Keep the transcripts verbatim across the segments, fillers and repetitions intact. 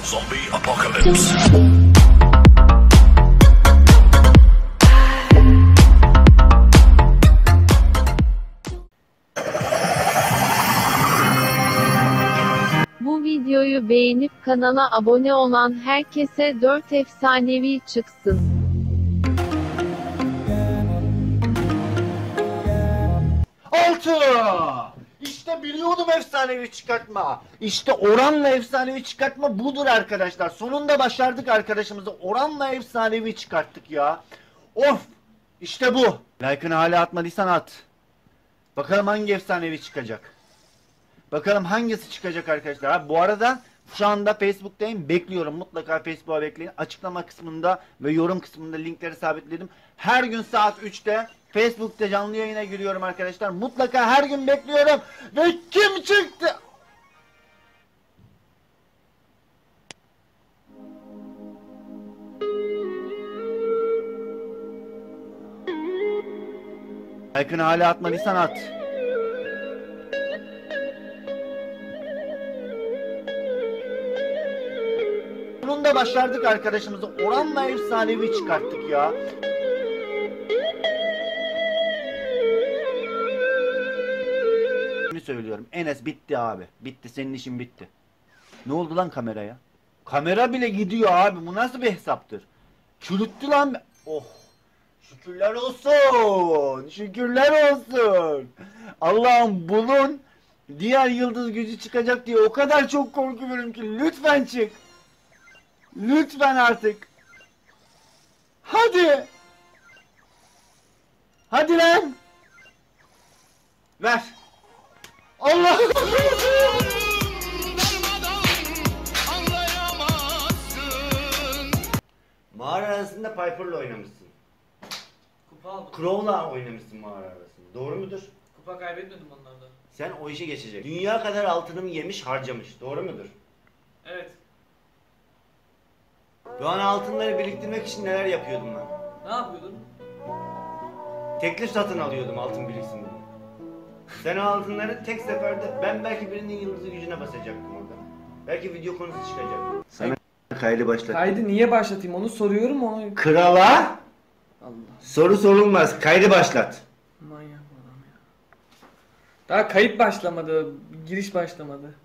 Zombie apocalypse. Bu videoyu beğenip kanala abone olan herkese dört efsanevi çıksın. Altı! İşte biliyordum efsanevi çıkartma. İşte oranla efsanevi çıkartma budur arkadaşlar. Sonunda başardık arkadaşımızı. Oranla efsanevi çıkarttık ya. Of! İşte bu. Like'ını hala atmadıysan at. Bakalım hangi efsanevi çıkacak. Bakalım hangisi çıkacak arkadaşlar. Ha, bu arada şu anda Facebook'tayım. Bekliyorum. Mutlaka Facebook'a bekleyin. Açıklama kısmında ve yorum kısmında linkleri sabitledim. Her gün saat üçte Facebook'ta canlı yayına giriyorum arkadaşlar. Mutlaka her gün bekliyorum. Ve kim çıktı? Like'ını hala atmadıysan at. Sonunda başardık arkadaşımızı. Oranla efsanevi çıkarttık ya. Şunu söylüyorum. Enes bitti abi. Bitti. Senin işin bitti. Ne oldu lan kameraya? Kamera bile gidiyor abi. Bu nasıl bir hesaptır? Çürüttü lan. Oh. Şükürler olsun. Şükürler olsun. Allah'ım bunun diğer yıldız gücü çıkacak diye o kadar çok korkuyorum ki. Lütfen çık. Lütfen artık. Hadi. Hadi lan. Ver. Allah. Mağara arasında Piper'la oynamışsın. Kupa aldım. Crow'la oynamışsın mağara arasında. Doğru mudur? Kupa kaybetmedim onlarda. Sen o işi geçecek. Dünya kadar altınımı yemiş harcamış. Doğru mudur? Evet. Bu an altınları biriktirmek için neler yapıyordum ben? Ne yapıyordun? Teklif satın alıyordum altın biriksin diye. Sen o altınları tek seferde, ben belki birinin yıldızı gücüne basacaktım orada. Belki video konusu çıkacak. Sana kaydı başlat. Kaydı niye başlatayım onu soruyorum onu. Krala Allah. soru sorulmaz. Kaydı başlat. Manyak adam ya. Daha kayıt başlamadı. Giriş başlamadı.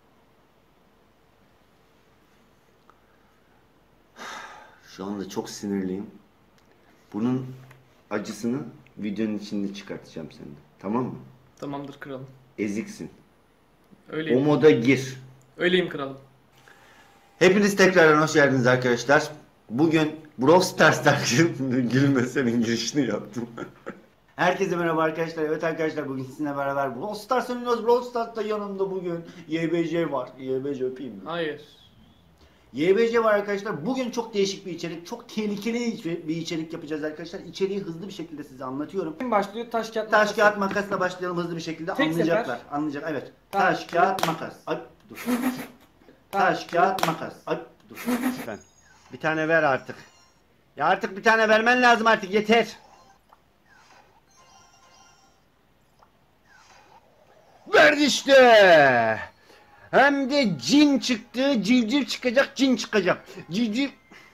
Şu anda çok sinirliyim. Bunun acısını videonun içinde çıkartacağım senden. Tamam mı? Tamamdır kralım. Eziksin. Öyleyim. O moda gir. Öyleyim kralım. Hepiniz tekrardan hoş geldiniz arkadaşlar. Bugün Brawl Stars'tan gülme senin girişini yaptım. Herkese merhaba arkadaşlar. Evet arkadaşlar bugün sizinle beraber Brawl Stars oynuyoruz. Brawl Stars'ta yanımda bugün Y B C var. Y B C öpeyim mi? Hayır. Y B C var arkadaşlar. Bugün çok değişik bir içerik, çok tehlikeli bir içerik yapacağız arkadaşlar. İçeriği hızlı bir şekilde size anlatıyorum. Kim başlıyor? Taş kağıt Taş makas. kağıt makasla başlayalım hızlı bir şekilde. Tek Anlayacaklar. sefer. Anlayacak. Evet. Taş, Taş kağıt makas. Ay dur. Taş kağıt makas. Ay dur. Lütfen. Bir tane ver artık. Ya artık bir tane vermen lazım artık yeter. Verdi işte. Hem de cin çıktı, civciv çıkacak, cin çıkacak. Civciv...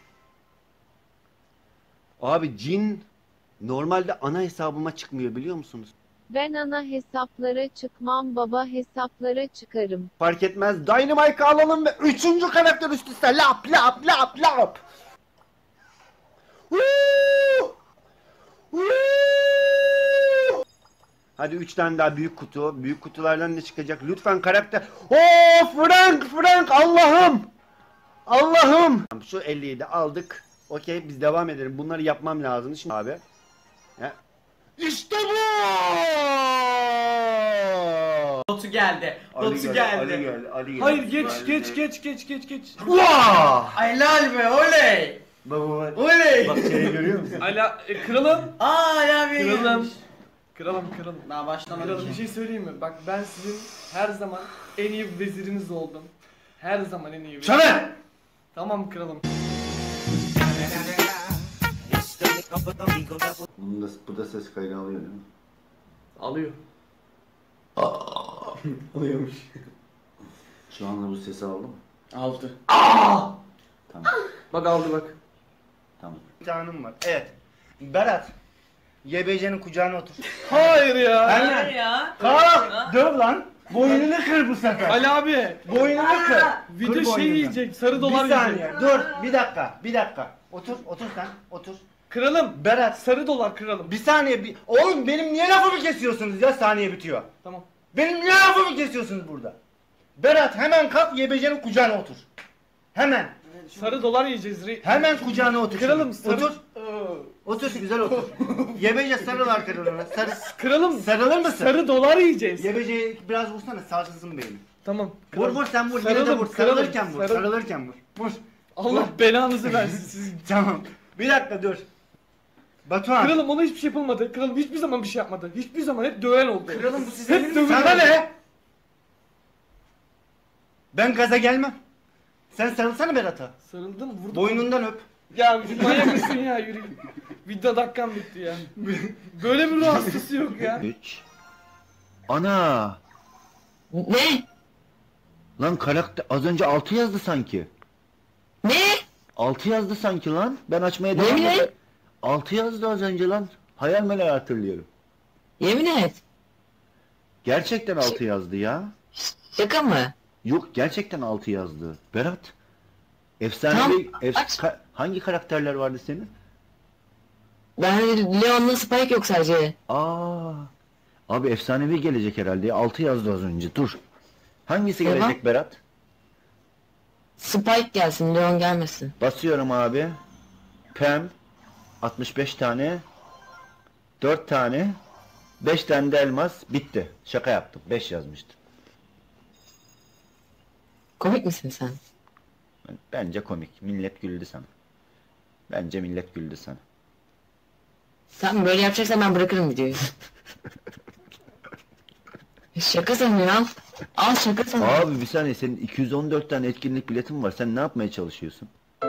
Abi cin normalde ana hesabıma çıkmıyor biliyor musunuz? Ben ana hesaplara çıkmam, baba hesaplara çıkarım. Fark etmez. Dynamite alalım ve üçüncü karakter üst üste lap lap lap lap. Woo! Woo! Hadi üç tane daha büyük kutu. Büyük kutulardan ne çıkacak? Lütfen karakter. Oo Frank Frank Allah'ım. Allah'ım. Şu elliyi de aldık. Okey biz devam edelim. Bunları yapmam lazım şimdi abi. He. İşte bu. Botu geldi. Ali Botu geldi, geldi. Ali geldi, Ali geldi. Hayır geç Ali geç geldi. geç geç geç geç. Vaa! Helal be oley. Baba bak. Oley. Bak şeyi görüyor musun? Ala e, kralım. Aa ya bir Kralım. gelmiş. Kralım kralım. Daha başlamadı Kralım bir ki. şey söyleyeyim mi? Bak ben sizin her zaman en iyi veziriniz oldum. Her zaman en iyi vezir. Sana! Tamam kralım. Bunun da, bu da ses kaydı alıyor değil mi? Alıyor. Alıyormuş. Şu anda bu sesi aldı mı? Altı. Aa! Tamam. Bak aldı bak. Tamam. Bir tanem var. Evet. Berat. Y B C'nin kucağına otur. Hayır ya. Hemen. ya. Kalk. Döv lan. Boynunu kır bu sefer. Ali abi. Boynunu kır. Video Kır şey boynunu. yiyecek. Sarı dolar Bir saniye. yiyecek. Dur. Bir dakika. Bir dakika. Otur. Otur sen. Otur. Kıralım. Berat. Sarı dolar kıralım. Bir saniye. Bir... Oğlum benim niye lafımı kesiyorsunuz ya? Saniye bitiyor. Tamam. Benim niye lafımı kesiyorsunuz burada? Berat hemen kalk Y B C'nin kucağına otur. Hemen. Sarı dolar yiyeceğiz. Re- Hemen kucağına otur. Kıralım. Şimdi. Sarı... Otur. Otur güzel otur. Y B C sarılar kırılır. Sarı... Kıralım. Sarılır mısın? Sarı dolar yiyeceğiz. Y B C'ye biraz vursana sarsılsın beyni. Tamam. Vur kıralım. vur sen vur yine de Saralım, vur. kıralım, Sarılırken vur. sarıl- Sarılırken vur. Vur. Allah belanızı versin sizin. Tamam. Bir dakika dur. Batuhan. Kıralım, ona hiçbir şey yapılmadı. Kıralım hiçbir zaman bir şey yapmadı. Hiçbir zaman hep döven oldu. Kıralım bu size. Hep döven Sana oldu. ne? Ben gaza gelmem. Sen sarılsana Berat'a. Sarıldım vurdum. Boynundan öp. Ya manyak mısın ya, yürü. Video dakikam bitti ya. Böyle bir ruh hastası yok ya. üç. Ana! Ne? Lan karakter az önce altı yazdı sanki. Ne? altı yazdı sanki lan. Ben açmaya devam Yemin edeyim. et. altı yazdı az önce lan. Hayal meyal hatırlıyorum. Yemin et. Gerçekten altı yazdı ya. Şaka mı? Yok gerçekten altı yazdı. Berat. Efsane Tamam, bir ef- aç. ka- hangi karakterler vardı senin? Ben Leon'la Spike yok sadece. Aa. Abi efsanevi gelecek herhalde ya. altı yazdı az önce. Dur. Hangisi Tamam. gelecek Berat? Spike gelsin, Leon gelmesin. Basıyorum abi. Pem altmış beş tane. dört tane. beş tane de elmas. Bitti. Şaka yaptım. beş yazmıştım. Komik misin sen? Bence komik. Millet güldü sana. Bence millet güldü sana. Sen böyle yapacaksan ben bırakırım videoyu. Şaka sanıyor al. Al şaka sanıyor. Abi bir saniye, senin iki yüz on dört tane etkinlik biletin var. Sen ne yapmaya çalışıyorsun?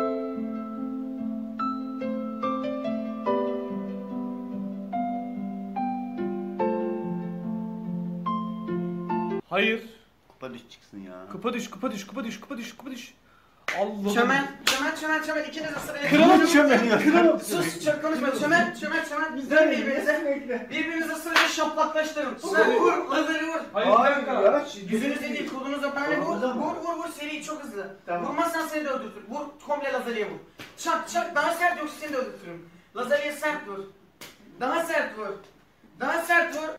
Hayır. Kupa düş çıksın ya. Kupa düş, kupa düş, kupa düş, kupa düş, kupa düş. Allah'ım. Çömel, çömel, çömel, çömel. İkiniz de sıraya. Kıralım çömeli, kıralım. Sus, çok konuşma. Çömel, çömel, çömel. Bizden birbirinize. Birbirinize sıraya şaplaklaştırın. Vur, vur, lazeri vur. Hayır, Hayır kanka. ya. Yüzünüze değil, kolunuza böyle vur. Kolunuza mı? Vur, vur, vur. Seri çok hızlı. Tamam. Vurmazsan seni de öldürtür. Vur, komple lazeriye vur. Çak, çak. Daha sert yoksa seni de öldürtürüm. Lazeriye sert vur. Daha sert vur. Daha sert vur.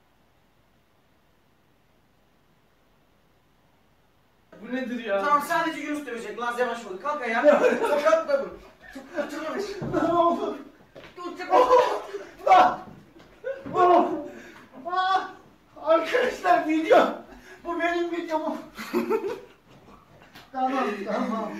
Bu nedir ya? Tamam, sadece Yunus dövecek. Laz yavaş vur. Kalk ayağa. Tokatla vur. Oturmamış. Ne oldu? Oturmamış. Ah! Ah! Ah! Arkadaşlar video. Bu benim videom. Tamam tamam.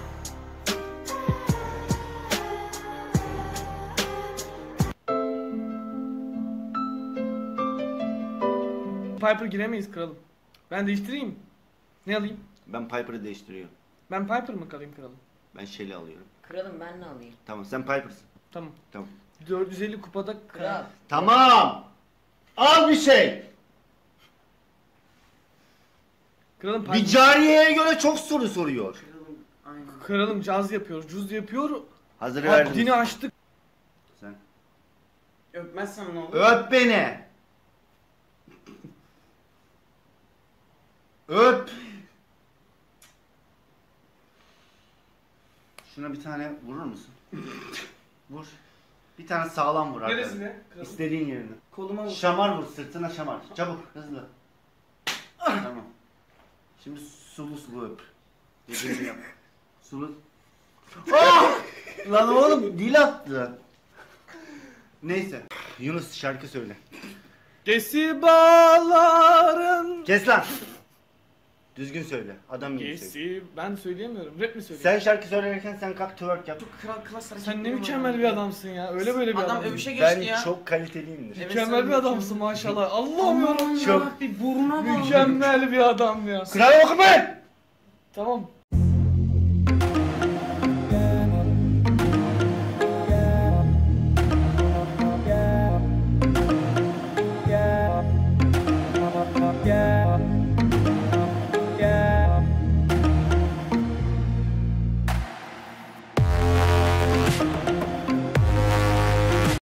Piper giremeyiz kralım. Ben değiştireyim. Ne alayım? Ben Piper'ı değiştiriyorum. Ben Piper mı kalayım kralım? Ben Shelly alıyorum. Kralım ben ne alayım? Tamam sen Piper'sın. Tamam. Tamam. dört yüz elli kupada Kral. Tamam. Al bir şey. Kralım Bir Piper. cariyeye göre çok soru soruyor. Aynen. Kralım caz yapıyor, cuz yapıyor. Hazır verdim. Haddini aştık. Sen. Öpmezsen ne olur? Öp beni. Öp. Şuna bir tane vurur musun? Vur. Bir tane sağlam vur arkadaşlar. Neresine? Kralım. İstediğin yerine. Koluma vur. Şamar vur, sırtına şamar. Çabuk, hızlı. Tamam. Şimdi sulu sulu öp. Dediğimi yap. Sulu. Ah! Lan oğlum dil attı. Neyse. Yunus şarkı söyle. Gesibaların. Kes lan. Düzgün söyle. Adam gibi söyle. Gesi. Ben söyleyemiyorum. Rap mi söyleyeyim? Sen şarkı söylerken sen kalk twerk yap. Kral klas hareketleri Sen ne var. mükemmel bir adamsın ya. Öyle böyle bir Adam adam. övüşe geçti Ben ya. çok kaliteliyimdir. Evet, Mükemmel sen bir adamsın maşallah. Allah'ım Aman yarabbim. Çok. yarabbim, burnuna bak. Mükemmel bir adam ya. Kral okuma! Tamam.